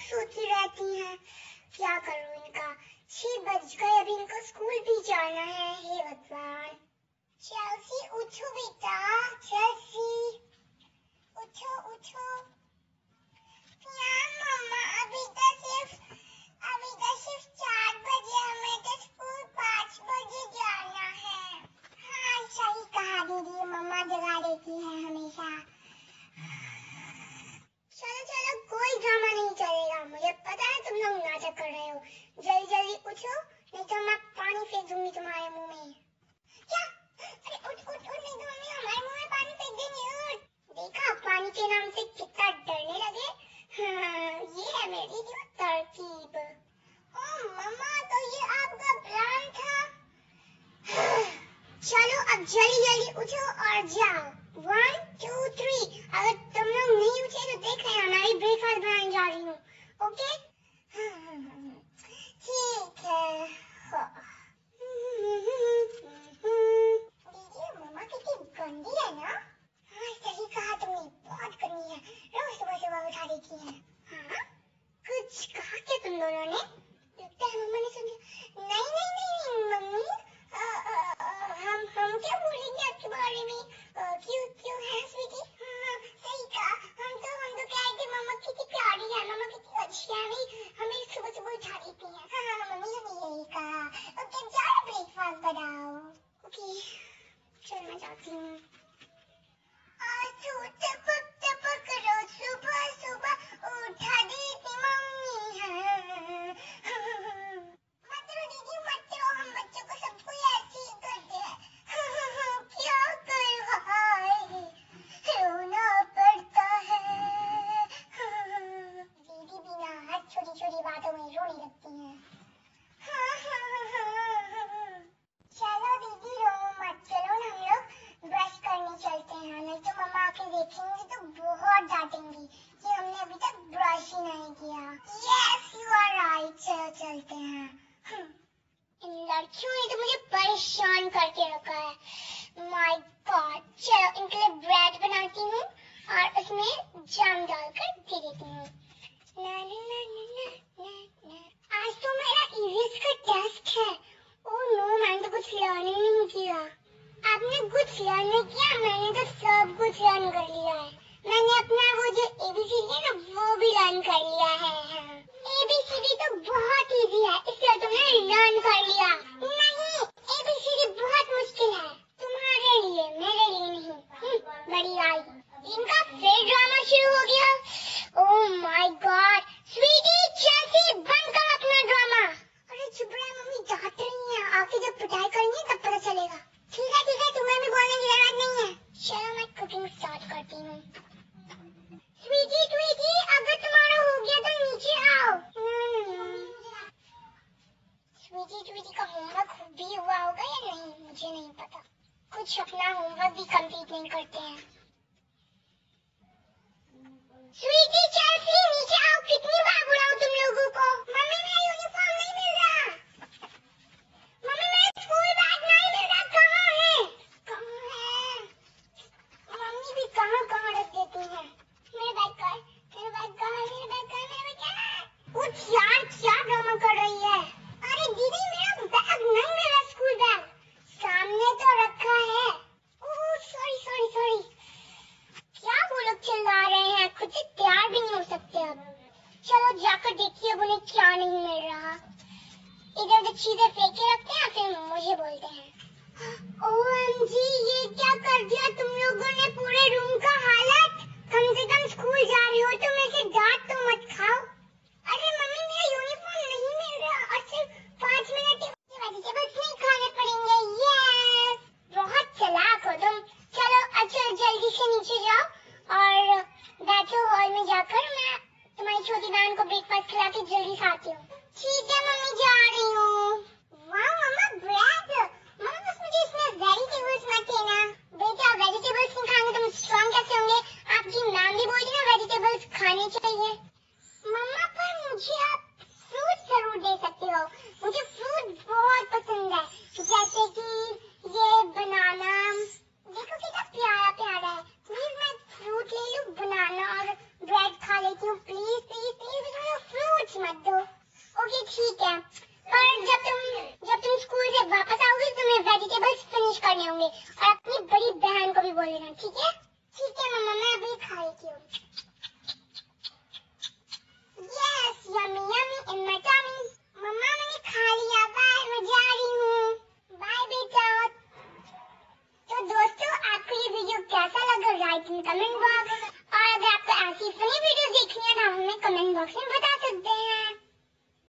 सोती रहती हैं। क्या करूं इनका, 6 बज गए, अभी इनको स्कूल भी जाना है। हे भगवान। चेल्सी उठो बेटा, चेल्सी उठो उठो। क्या मम्मा, अभी तो सिर्फ 4 बजे, हमें तो स्कूल 5 बजे जाना है। हाँ सही कहा दीदी, मम्मा जगा देती है हमेशा। चलो चलो, कोई ड्रामा नहीं चलेगा, मुझे पता है तुम लोग नाटक कर रहे हो। जल्दी जल्दी उठो, नहीं तो मैं पानी फेंक दूंगी तुम्हारे मुंह में। क्या? अरे उठ उठ उठ, नहीं तो मम्मी हमारे मुंह में पानी फेंक देंगी। उठ। देखा, पानी के नाम से कितना डरने लगे। हाँ, ये है मेरी न्यू तरकीब। ओ मम्मा, तो ये आपका प्लान था। चलो अब जल्दी जल्दी उठो और जाओ। 1 2 3। अगर तुम लोग नहीं उठे तो देख लेना, मैं भी ब्रेकफास्ट बनाने जा रही हूँ। ओके ठीक है। दीदी, मम्मा कितनी गंदी है ना। हाँ सही कहा तुमने, बहुत गंदी है, रोज सुबह सुबह उठा देती है। हाँ, कुछ कहा क्या तुम दोनों ने? लगता है मम्मा ने सुन लिया। नहीं नहीं नहीं मम्मी, हम क्या बोलेंगे आपके बारे में। क्यों है स्वीटी? हाँ सही कहा, हम तो कह रहे थे मम्मा कितनी प्यारी है, मम्मा कितनी अच्छी है, हमें सुबह सुबह उठा देती है। हाँ मम्मी ने यही कहा। ओके जाओ ब्रेकफास्ट बनाओ। ओके चल मैं जाती हूँ। टपक टपक रोज सुबह सुबह उठा देती मम्मी है। मत रो दीदी मत रो, हम बच्चों को सबको ऐसे ही करते हैं। क्या करूं, हाय रोना पड़ता है। दीदी भी ना हर छोटी छोटी बातों में रोने लगती हैं। चलो दीदी रो मत, चलो ना हम लोग ब्रश करने चलते हैं, नहीं तो मम्मा आके देखेंगी तो बहुत डांटेंगी कि हमने अभी तक ब्रश ही नहीं किया। यस यू आर राइट, चलो चलते हैं। इन लड़कियों ने तो मुझे परेशान करके रखा है। माय गॉड, चलो इनके लिए ब्रेड बनाती हूँ और उसमें जाम डालकर दे देती हूँ। ना ना ना ना ना ना। आज तो मेरा ईवीएस का टेस्ट है। ओह नो, मैंने तो कुछ लर्न ही नहीं किया। आपने कुछ लर्न नहीं किया? मैंने तो सब कुछ लर्न कर लिया है। मैंने अपना वो जो एबीसीडी है ना, वो भी लर्न कर लिया है। एबीसीडी तो बहुत इजी है, इसलिए तुमने लर्न कर लिया। नहीं, एबीसीडी बहुत मुश्किल है, तुम्हारे लिए, मेरे लिए नहीं। बड़ी आई, इनका फिर ड्रामा शुरू हो गया। Oh my god, sweetie Chelsea बंद कर अपना ड्रामा। अरे चुप रहे, मम्मी डांट रही हैं, आके जब पिटाई करेंगे तब पता चलेगा। ठीक है, तुम्हें भी बोलने की जरूरत नहीं है। चलो मैं कुकिंग स्टार्ट करती हूँ। स्वीटी अगर तुम्हारा हो गया तो नीचे आओ। स्वीटी का होमवर्क भी हुआ होगा या नहीं, मुझे नहीं पता। कुछ अपना होमवर्क भी कंप्लीट नहीं करते हैं। स्वीटी चेल्सी नीचे आओ, कितनी बार बुलाऊं तुम लोगों को। मम्मी मेरा यूनिफॉर्म नहीं मिल रहा। मम्मी मेरा स्कूल बैग नहीं मिल रहा, कहाँ है? मम्मी भी कहाँ रख देती हैं। मेरा बैग कहाँ है? उठ यार, क्या ड्रामा कर रही है? अरे दीदी मेरा बैग नहीं मिल रहा, स्कूल बैग सामने तो रखा है। Oh sorry. क्या वो लोग चिल्ला रहे हैं, खुद से तैयार भी नहीं हो सकते अब। चलो जाकर देखिए अब उन्हें क्या नहीं मिल रहा। इधर उधर चीजें फेंके रखते हैं फिर मुझे बोलते हैं। ओएमजी, ये क्या कर दिया तुम लोगों ने, पूरे रूम का हालत। कम से कम स्कूल जा रही हो तो मेरे से डांट तो मत खाओ। अरे मम्मी मेरा यूनिफॉर्म नहीं मिल रहा और सिर्फ 5 मिनट की वेजिटेबल्स नहीं खाने पड़ेंगे। यस, बहुत चालाक हो तुम। चलो अच्छा जल्दी से नीचे जाओ और बैठो हॉल में जाकर, मैं तुम्हारी छोटी बहन को ब्रेकफास्ट खिला के जल्दी से आती हूँ। ठीक है मम्मी, जा रही हूँ। वाह मम्मा ब्रेड, मम्मा बस मुझे इसमें वेजिटेबल्स मत देना। बेटा इन कमेंट बॉक्स। और अगर आपको ऐसी फनी वीडियो देखनी है तो आप हमें कमेंट बॉक्स में बता सकते हैं।